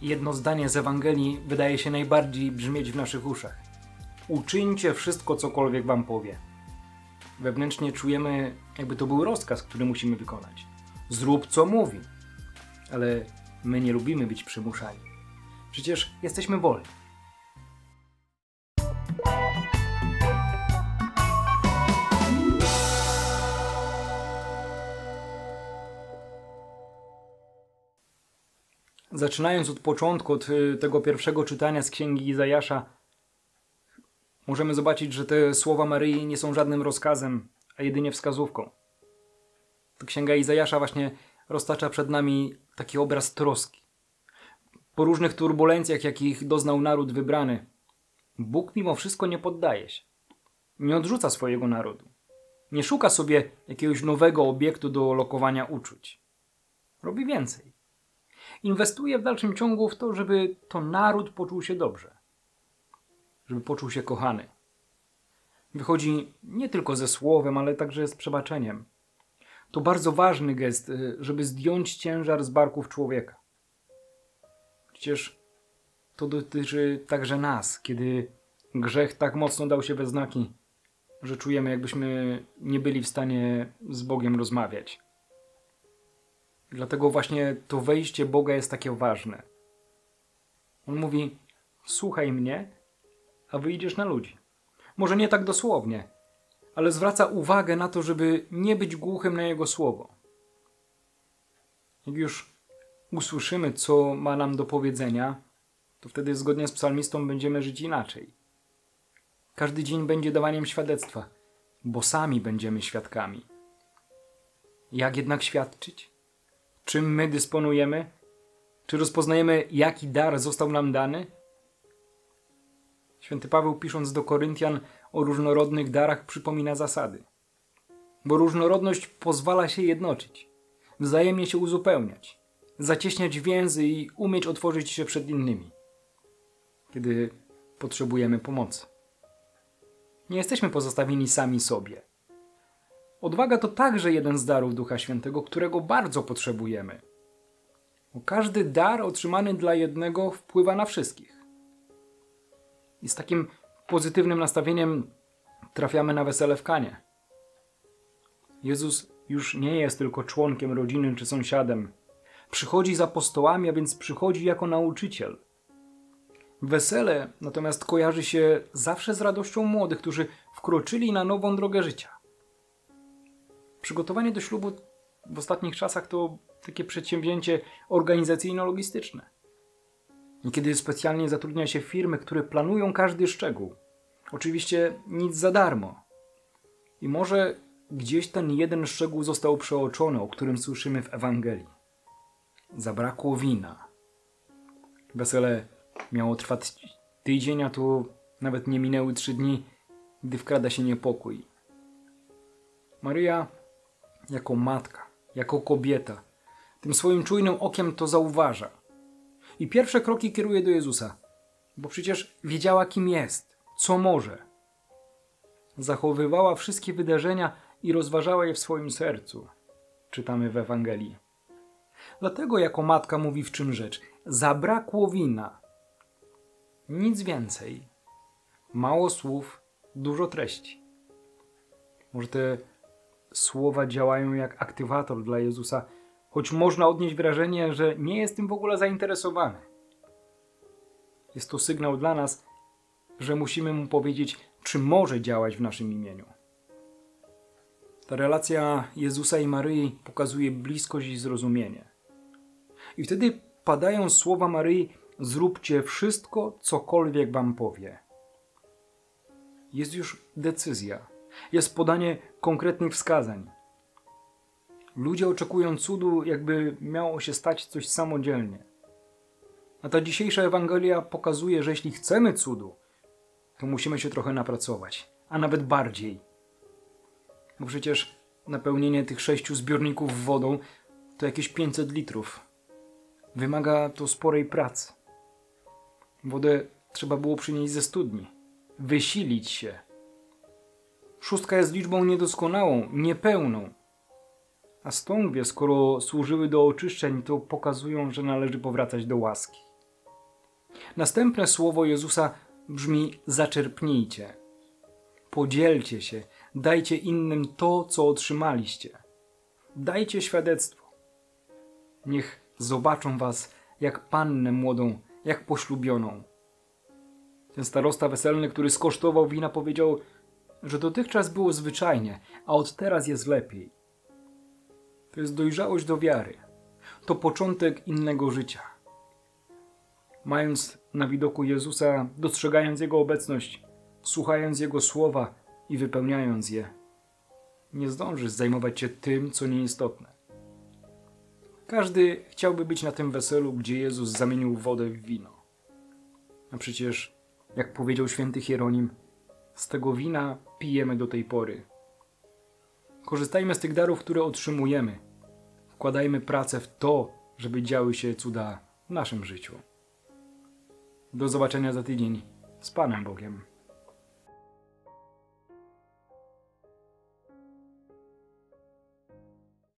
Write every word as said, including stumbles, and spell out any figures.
jedno zdanie z Ewangelii wydaje się najbardziej brzmieć w naszych uszach. Uczyńcie wszystko, cokolwiek wam powie. Wewnętrznie czujemy, jakby to był rozkaz, który musimy wykonać. Zrób, co mówi. Ale my nie lubimy być przymuszani. Przecież jesteśmy wolni. Zaczynając od początku, od tego pierwszego czytania z Księgi Izajasza, możemy zobaczyć, że te słowa Maryi nie są żadnym rozkazem, a jedynie wskazówką. Ta Księga Izajasza właśnie roztacza przed nami taki obraz troski. Po różnych turbulencjach, jakich doznał naród wybrany, Bóg mimo wszystko nie poddaje się. Nie odrzuca swojego narodu. Nie szuka sobie jakiegoś nowego obiektu do lokowania uczuć. Robi więcej. Inwestuje w dalszym ciągu w to, żeby to naród poczuł się dobrze. Żeby poczuł się kochany. Wychodzi nie tylko ze słowem, ale także z przebaczeniem. To bardzo ważny gest, żeby zdjąć ciężar z barków człowieka. Przecież to dotyczy także nas, kiedy grzech tak mocno dał się we znaki, że czujemy, jakbyśmy nie byli w stanie z Bogiem rozmawiać. Dlatego właśnie to wejście Boga jest takie ważne. On mówi, słuchaj mnie, a wyjdziesz na ludzi. Może nie tak dosłownie, ale zwraca uwagę na to, żeby nie być głuchym na Jego słowo. Jak już usłyszymy, co ma nam do powiedzenia, to wtedy zgodnie z psalmistą będziemy żyć inaczej. Każdy dzień będzie dawaniem świadectwa, bo sami będziemy świadkami. Jak jednak świadczyć? Czym my dysponujemy? Czy rozpoznajemy, jaki dar został nam dany? Święty Paweł, pisząc do Koryntian o różnorodnych darach, przypomina zasady. Bo różnorodność pozwala się jednoczyć, wzajemnie się uzupełniać, zacieśniać więzy i umieć otworzyć się przed innymi, kiedy potrzebujemy pomocy. Nie jesteśmy pozostawieni sami sobie. Odwaga to także jeden z darów Ducha Świętego, którego bardzo potrzebujemy. Bo każdy dar otrzymany dla jednego wpływa na wszystkich. I z takim pozytywnym nastawieniem trafiamy na wesele w Kanie. Jezus już nie jest tylko członkiem rodziny czy sąsiadem. Przychodzi z apostołami, a więc przychodzi jako nauczyciel. Wesele natomiast kojarzy się zawsze z radością młodych, którzy wkroczyli na nową drogę życia. Przygotowanie do ślubu w ostatnich czasach to takie przedsięwzięcie organizacyjno-logistyczne. Niekiedy specjalnie zatrudnia się firmy, które planują każdy szczegół. Oczywiście nic za darmo. I może gdzieś ten jeden szczegół został przeoczony, o którym słyszymy w Ewangelii. Zabrakło wina. Wesele miało trwać tydzień, a tu nawet nie minęły trzy dni, gdy wkrada się niepokój. Maryja jako matka, jako kobieta, tym swoim czujnym okiem to zauważa. I pierwsze kroki kieruje do Jezusa, bo przecież wiedziała, kim jest, co może. Zachowywała wszystkie wydarzenia i rozważała je w swoim sercu, czytamy w Ewangelii. Dlatego jako matka mówi, w czym rzecz. Zabrakło wina. Nic więcej. Mało słów, dużo treści. Może te słowa działają jak aktywator dla Jezusa, choć można odnieść wrażenie, że nie jest tym w ogóle zainteresowany. Jest to sygnał dla nas, że musimy mu powiedzieć, czy może działać w naszym imieniu. Ta relacja Jezusa i Maryi pokazuje bliskość i zrozumienie. I wtedy padają słowa Maryi, zróbcie wszystko, cokolwiek wam powie. Jest już decyzja. Jest podanie konkretnych wskazań. Ludzie oczekują cudu, jakby miało się stać coś samodzielnie. A ta dzisiejsza Ewangelia pokazuje, że jeśli chcemy cudu, to musimy się trochę napracować, a nawet bardziej. Bo przecież napełnienie tych sześciu zbiorników wodą to jakieś pięćset litrów. Wymaga to sporej pracy. Wodę trzeba było przynieść ze studni, wysilić się. Szóstka jest liczbą niedoskonałą, niepełną. A stągwie, skoro służyły do oczyszczeń, to pokazują, że należy powracać do łaski. Następne słowo Jezusa brzmi: zaczerpnijcie. Podzielcie się, dajcie innym to, co otrzymaliście. Dajcie świadectwo. Niech zobaczą was jak pannę młodą, jak poślubioną. Ten starosta weselny, który skosztował wina, powiedział, że dotychczas było zwyczajnie, a od teraz jest lepiej. To jest dojrzałość do wiary. To początek innego życia. Mając na widoku Jezusa, dostrzegając Jego obecność, słuchając Jego słowa i wypełniając je, nie zdążysz zajmować się tym, co nieistotne. Każdy chciałby być na tym weselu, gdzie Jezus zamienił wodę w wino. A przecież, jak powiedział święty Hieronim, z tego wina pijemy do tej pory. Korzystajmy z tych darów, które otrzymujemy. Wkładajmy pracę w to, żeby działy się cuda w naszym życiu. Do zobaczenia za tydzień. Z Panem Bogiem.